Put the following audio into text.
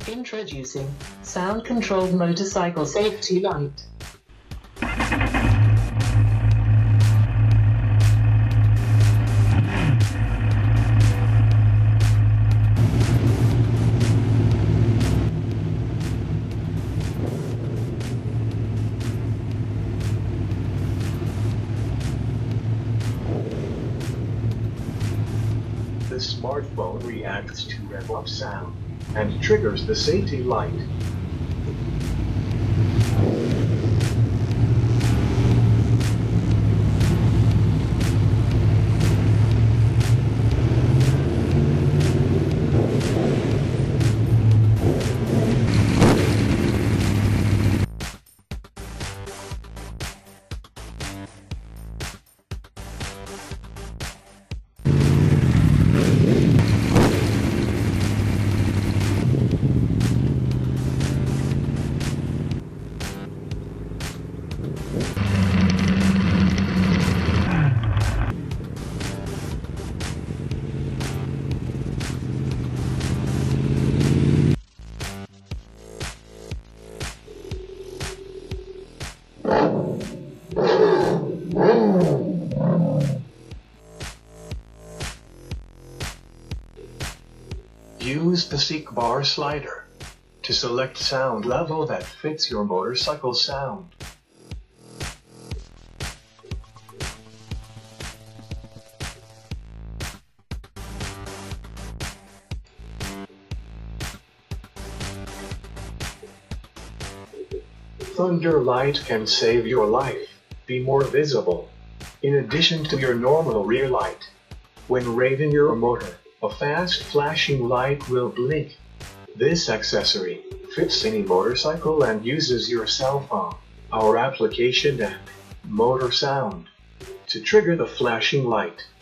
Introducing sound-controlled motorcycle safety light. The smartphone reacts to rev-up sound and triggers the safety light. Use the seek bar slider to select sound level that fits your motorcycle sound. Thunder light can save your life, be more visible, in addition to your normal rear light. When raiding your motor, a fast flashing light will blink. This accessory fits any motorcycle and uses your cell phone, our application app, Motor Sound, to trigger the flashing light.